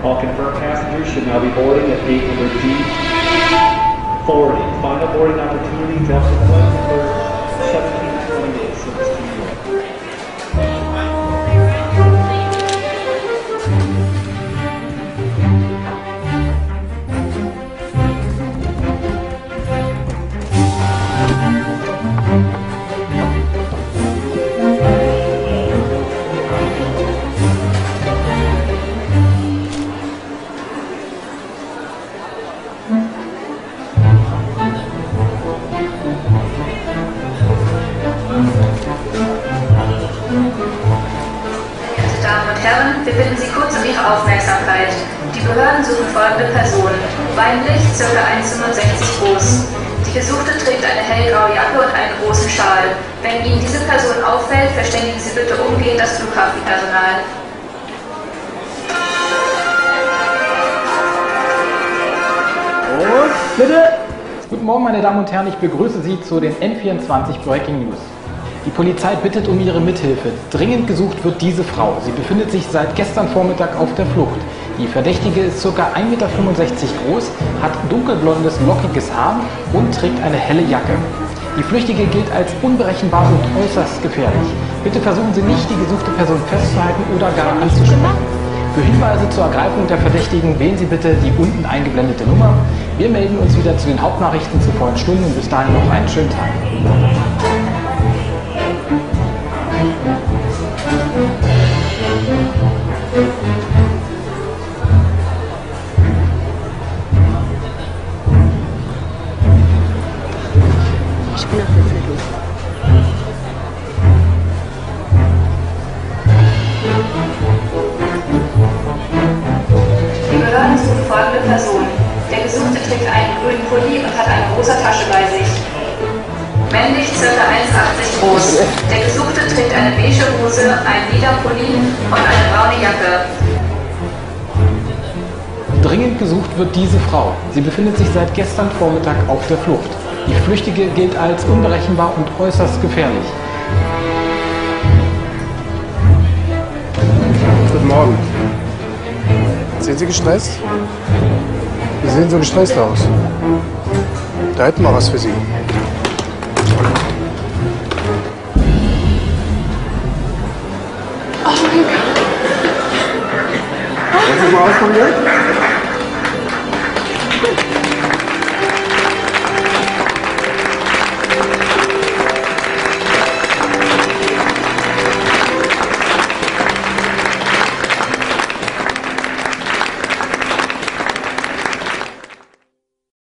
All confirmed passengers should now be boarding at gate number D40. Final boarding opportunity, Delta Flight number 1728, service to New York. Wir bitten Sie kurz um Ihre Aufmerksamkeit. Die Behörden suchen folgende Personen. Weiblich, ca. 1,65 groß. Die Gesuchte trägt eine hellgraue Jacke und einen großen Schal. Wenn Ihnen diese Person auffällt, verständigen Sie bitte umgehend das Flughafenpersonal. Und bitte! Guten Morgen, meine Damen und Herren, ich begrüße Sie zu den N24 Breaking News. Die Polizei bittet um Ihre Mithilfe. Dringend gesucht wird diese Frau. Sie befindet sich seit gestern Vormittag auf der Flucht. Die Verdächtige ist ca. 1,65 Meter groß, hat dunkelblondes, lockiges Haar und trägt eine helle Jacke. Die Flüchtige gilt als unberechenbar und äußerst gefährlich. Bitte versuchen Sie nicht, die gesuchte Person festzuhalten oder gar anzusprechen. Für Hinweise zur Ergreifung der Verdächtigen wählen Sie bitte die unten eingeblendete Nummer. Wir melden uns wieder zu den Hauptnachrichten zur vollen Stunde und bis dahin noch einen schönen Tag. Ich bin auf der Zettel. Die Behörden suchen folgende Personen. Der Gesuchte trägt einen grünen Pulli und hat eine große Tasche bei sich. Männlich, ca. 1,80 groß. Der Gesuchte trägt eine beige Hose, einen lila Pulli und eine braune Jacke. Dringend gesucht wird diese Frau. Sie befindet sich seit gestern Vormittag auf der Flucht. Die Flüchtige gilt als unberechenbar und äußerst gefährlich. Guten Morgen. Sind Sie gestresst? Sie sehen so gestresst aus. Da hätten wir was für Sie. Oh mein Gott. Wollen Sie mal ausprobieren?